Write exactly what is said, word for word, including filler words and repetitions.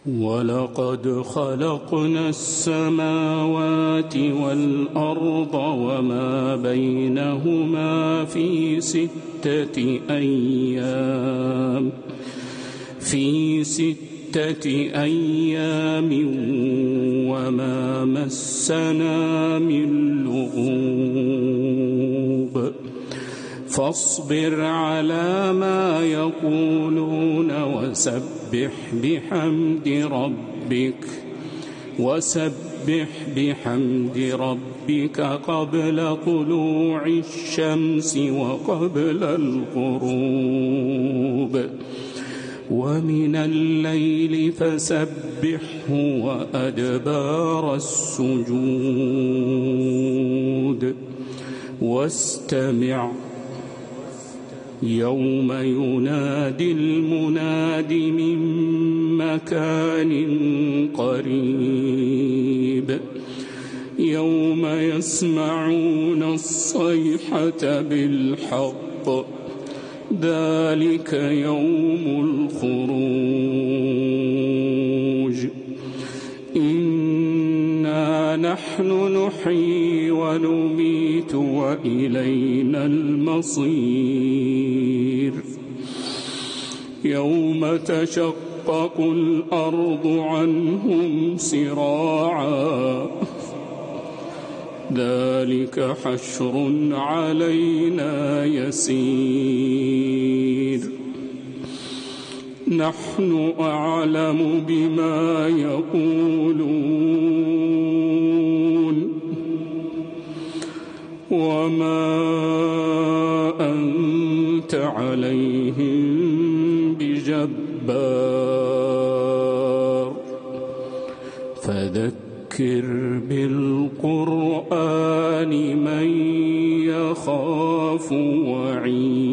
ولقد خلقنا السماوات والأرض وما بينهما في ستة أيام في ستة أيام وما مسنا من لغوب فاصبر على ما يقولون وسبح بحمد ربك وسبح بحمد ربك قبل طلوع الشمس وقبل الغروب ومن الليل فسبحه وأدبار السجود واستمع يوم ينادي المناد من مكان قريب يوم يسمعون الصيحة بالحق ذلك يوم الخروج إنا نحن نحيي ونميت وإلينا المصير يوم تشقق الأرض عنهم سراعا ذلك حشر علينا يسير نحن أعلم بما يقولون وما أنت عليهم بجبار فذكر بالقرآن من يخاف وعيد